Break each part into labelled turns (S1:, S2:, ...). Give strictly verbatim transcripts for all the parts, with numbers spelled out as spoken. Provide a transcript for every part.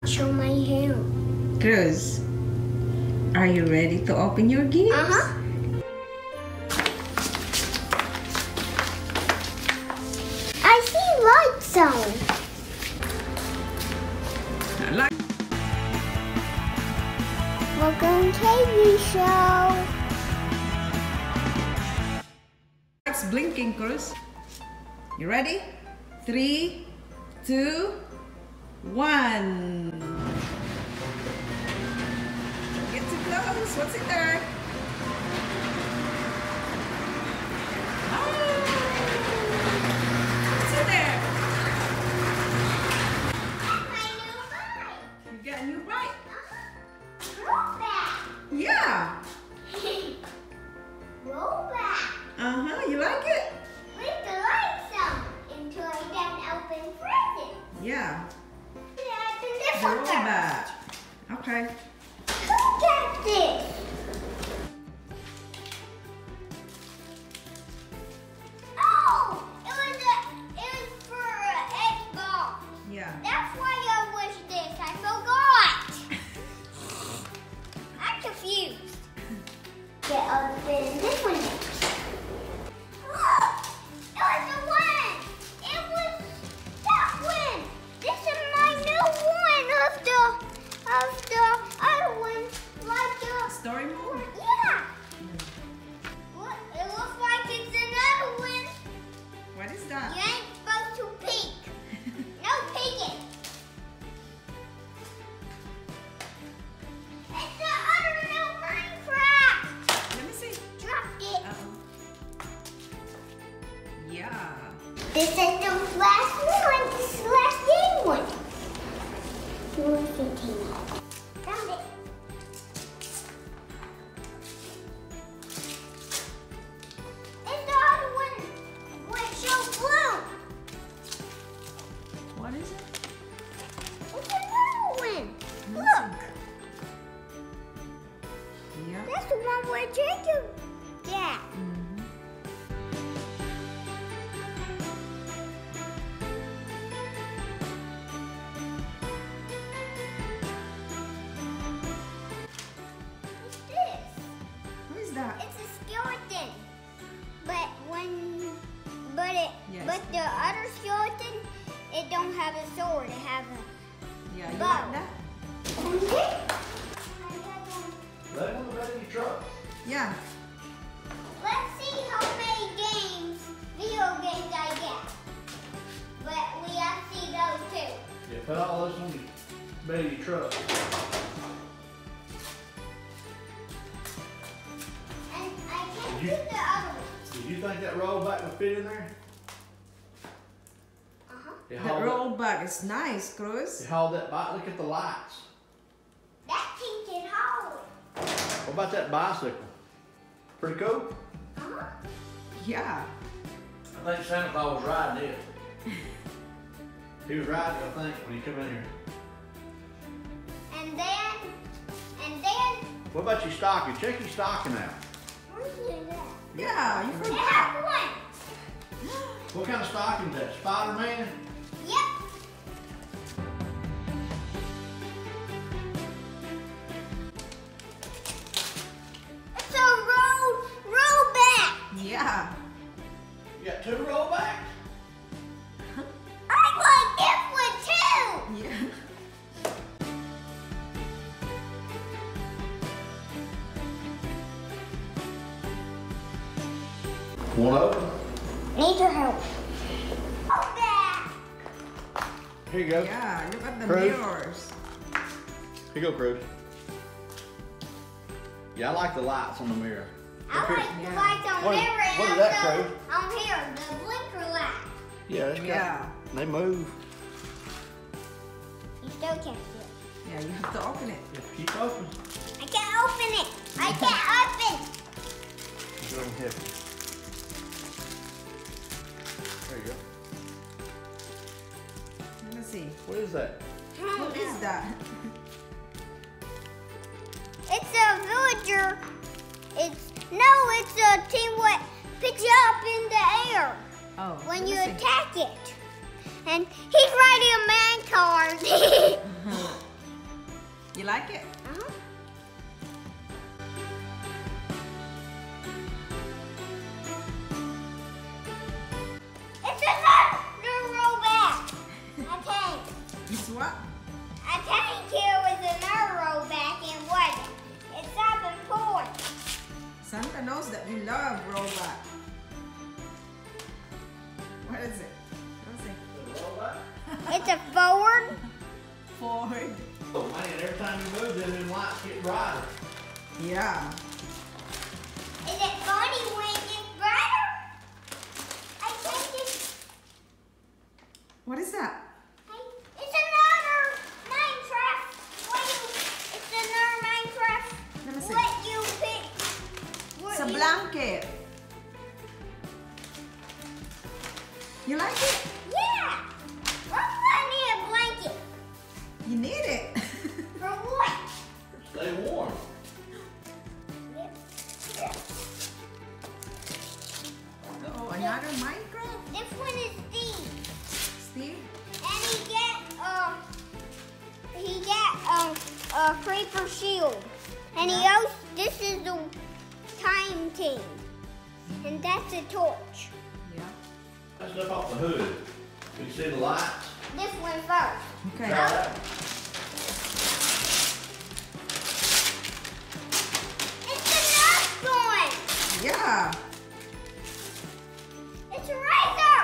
S1: Show my hair.
S2: Kruz, are you ready to open your gifts?
S1: Uh-huh. I see lights on.
S2: I like.
S1: Welcome T V show.
S2: It's blinking, Kruz. You ready? Three, two, one. Get too close. What's in there? Oh, what's in there?
S1: My new bike.
S2: You got a new bike?
S1: Rollback.
S2: Yeah.
S1: Rollback.
S2: Uh-huh. You like it?
S1: With the lights on until I can open presents.
S2: Yeah.
S1: Yeah,
S2: The
S1: this one first.
S2: rollback. Okay.
S1: Look at this. Oh, it was a, it was for an Xbox.
S2: Yeah.
S1: That's why I wish this. I forgot. I'm confused. Get open this one next. Look, it was the one. It was that one. This is my new one of the of the other one, like the
S2: Story mode?
S1: yeah. Look, it looks like it's another one.
S2: What is that?
S1: You ain't supposed to peek. No peeking. It's the other new Minecraft.
S2: Let me see.
S1: Dropped it.
S2: Uh-oh. Yeah.
S1: This is the last one. This is the last game one. Where's the team? Found it. It's the other one. Which shows blue.
S2: What is it?
S1: It's another one.
S2: Let me
S1: Look.
S2: see. Yeah.
S1: That's the one where Jacob. Yeah.
S2: Mhm.
S1: What's this?
S2: Who is that?
S1: It's a skeleton. But when, but it,
S2: Yes.
S1: but the other skeleton, it don't have a sword. It have a.
S2: Yeah, you
S1: Bow.
S2: like that?
S3: Let one of in your truck.
S2: Yeah.
S1: Let's see how many games, video games I get. But we have to see those too.
S3: Yeah, put all this on the bed of your truck.
S1: And I can't
S3: You-
S1: see the other ones.
S3: Did you think that rollback would fit in there?
S1: Uh-huh.
S3: It
S2: The
S3: hauled, that,
S2: rollback is nice, Kruz.
S3: it hauled that bike. Look at the lights.
S1: That thing can hold.
S3: What about that bicycle? Pretty cool.
S1: Uh-huh.
S2: Yeah.
S3: I think Santa Claus was riding it. He was riding, I think, when he come in here.
S1: And then, and then,
S3: What about your stocking? Check your stocking out.
S1: where's it at?
S2: Yeah, you
S1: It
S2: forgot.
S1: has one.
S3: What kind of stocking is that? Spider-Man?
S1: Yep. It's a roll, rollback.
S2: Yeah.
S3: You got two rollbacks?
S1: I like this one too.
S2: Yeah.
S3: One open.
S1: Need your help. Rollback.
S3: Here you go.
S2: Yeah, look at the
S3: Kruz.
S2: mirrors.
S3: Here you go, Kruz. Yeah, I like the lights on the mirror.
S1: I like the lights on
S3: What is-
S1: mirror and
S3: what is that,
S1: also
S3: Kruz?
S1: on here, the blinker light.
S3: Yeah, it's got,
S2: Yeah.
S3: they move.
S1: You still can't see it.
S2: Yeah, you have to open it.
S3: Just keep open.
S1: I can't open it. I can't open.
S3: Go ahead and help you. There you go.
S2: Let me see.
S3: What is that?
S2: What is that?
S1: It's a villager. It's no, it's a team what picks you up in the air
S2: Oh.
S1: when
S2: let
S1: you
S2: me see.
S1: attack it. And he's riding a man card.
S2: You like it?
S1: Uh-huh. It's another rollback. A tank.
S2: It's what?
S1: A tank here with another rollback and what? It's up and forward.
S2: Santa knows that you love rollback. What is it? What is it?
S3: The rollback?
S1: It's a forward.
S2: Forward.
S3: Oh man, every time you move, then them lights get brighter.
S2: Yeah.
S1: Is it funny when it gets brighter? I think it's,
S2: What is that?
S1: it's another Minecraft. What you, it's another Minecraft.
S2: Let me see.
S1: What you pick? What
S2: It's a
S1: you-
S2: blanket. You like it?
S1: Yeah. What's I need a blanket?
S2: You need it.
S1: For what?
S3: Stay warm.
S2: Oh, another Minecraft?
S1: This one is Steve.
S2: Steve?
S1: And he get um he get um a creeper shield. And he
S2: Yeah.
S1: also this is the time thing. And that's a torch.
S2: Yeah.
S3: Let's look off the hood. You see the lights?
S1: This one first.
S2: Okay.
S3: Try that.
S1: It's the Nerf one.
S2: Yeah.
S1: It's a razor.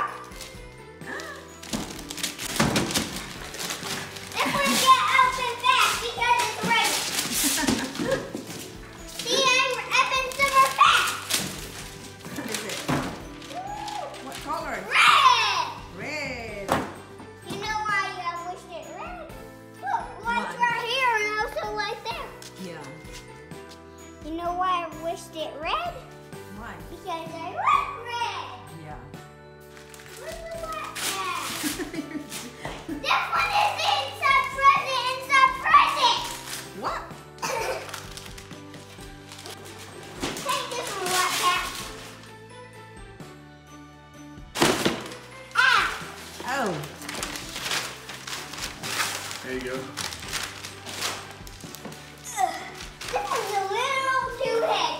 S1: This one get open fast because it's a razor. See, I'm open super fast.
S2: What is it? What color?
S1: Red.
S2: Red.
S1: You know why I wished it red? Look, lights
S2: Why?
S1: right here and also right there.
S2: Yeah.
S1: You know why I wished it red?
S2: Why?
S1: Because I want red.
S2: Yeah.
S1: Where's the white at? This one is inside present, inside present.
S2: What?
S1: Take this one, white cat. Ah!
S2: Oh.
S3: There you go.
S1: This one's a little too heavy.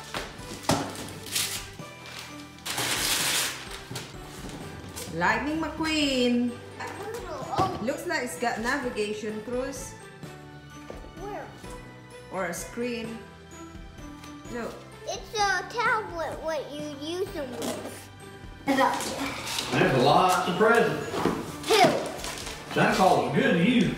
S2: Lightning McQueen.
S1: Oh,
S2: Looks like it's got navigation, Kruz,
S1: where?
S2: or a screen. Look.
S1: It's a tablet what you use them with.
S3: There's a lot of presents.
S1: Two.
S3: Santa Claus is good to you.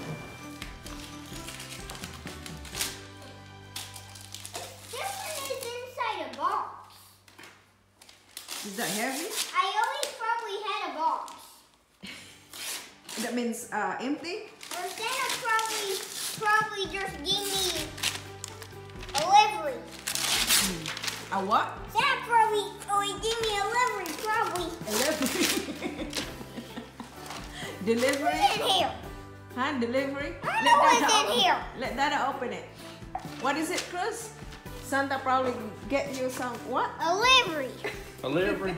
S1: This one is inside a box.
S2: Is that heavy?
S1: I always probably had a box.
S2: That means uh, empty?
S1: Or Santa probably probably just gave me a livery.
S2: A what?
S1: Santa probably only gave me a livery, probably.
S2: Delivery.
S1: What's
S2: Delivery?
S1: in here?
S2: Huh? Delivery?
S1: I know what's
S2: Dada
S1: in
S2: open-
S1: here.
S2: Let Dada open it. What is it, Kruz? Santa probably get you some what?
S1: A livery.
S3: A livery.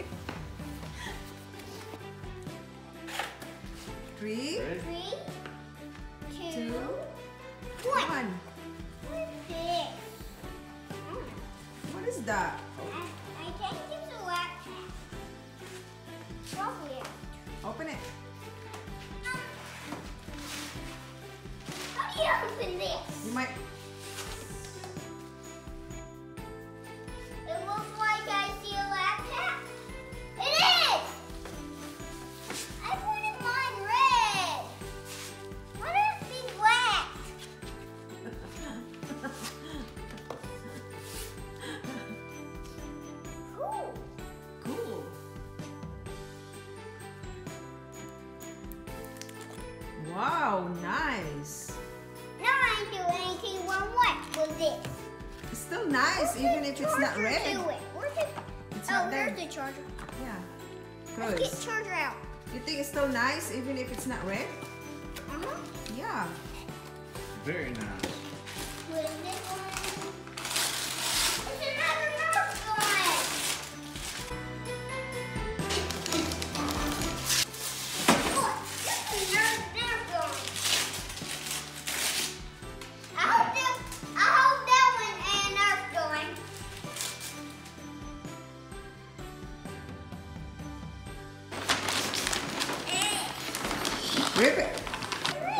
S2: Three,
S3: Ready?
S1: Three, two,
S2: two,
S1: one.
S2: one.
S1: What's this? Hmm.
S2: What is that?
S1: I, I think it's a laptop. Probably.
S2: Open it.
S1: How do you open this?
S2: You might.
S1: It looks like I see a laptop. It is! I wanted mine red. Why does it be black? Cool.
S2: Cool. Wow, nice.
S1: Now I ain't do anything wrong with this.
S2: It's still nice,
S1: Where's
S2: even
S1: the
S2: if it's not
S1: charger
S2: red.
S1: to it? Where's the,
S2: It's
S1: oh,
S2: not
S1: there's
S2: there.
S1: the charger.
S2: Yeah.
S1: Let's get
S2: Kruz,
S1: the charger out.
S2: you think it's still nice, even if it's not red?
S1: Uh-huh.
S2: Yeah.
S3: Very nice.
S1: What is this one? It's another Nerf gun. Look, this is Nerf, Nerf gun.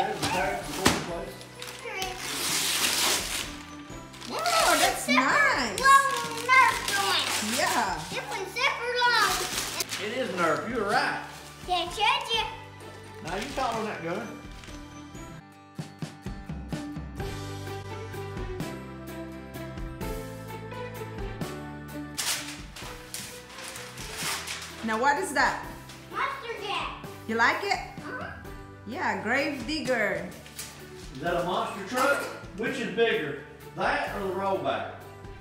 S3: batteries and parts before the place.
S2: Wow, that's nice.
S1: Long Nerf joint.
S2: Yeah.
S1: This one's super long.
S3: It is Nerf, you were right.
S1: Can't charge you.
S3: Now you calling that gun.
S2: Now what is that?
S1: Monster Jack.
S2: You like it?
S1: Uh-huh.
S2: Yeah, grave digger.
S3: Is that a monster truck? Which is bigger, that or the rollback?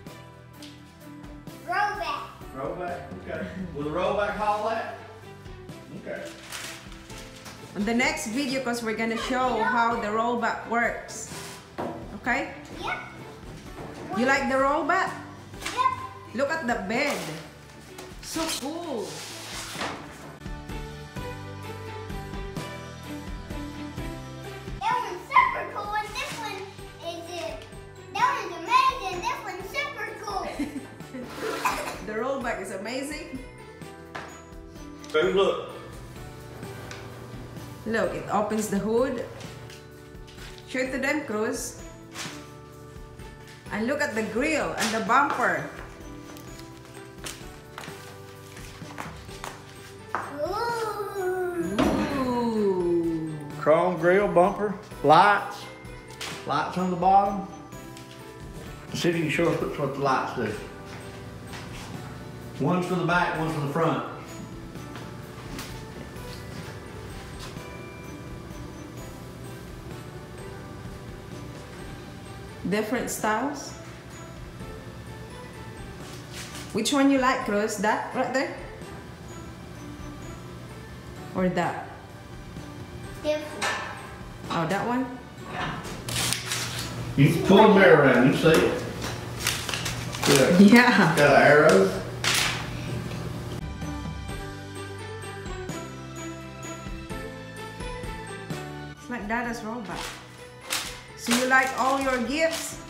S1: Rollback.
S3: Rollback, okay. Will the rollback haul that? Okay.
S2: On the next video, because we're gonna show how the rollback works. Okay?
S1: Yep.
S2: You like the rollback?
S1: Yep.
S2: Look at the bed. So cool.
S1: That one's super cool, and this one is uh, that one's amazing. This one's super cool.
S2: The rollback is amazing.
S3: Hey, look.
S2: Look, it opens the hood. Show it to them, Kruz. And look at the grill and the bumper.
S1: Ooh.
S2: Ooh.
S3: Chrome grill bumper, lights, lights on the bottom. See if you can show us what the lights do. One's for the back, one's for the front.
S2: Different styles. Which one you like, Kruz? That right there? Or that?
S1: Different.
S2: Oh, that one?
S3: You can pull the mirror around, you see it? Yeah.
S2: Yeah.
S3: Got an arrow.
S2: It's like Dada's rollback. So you like all your gifts?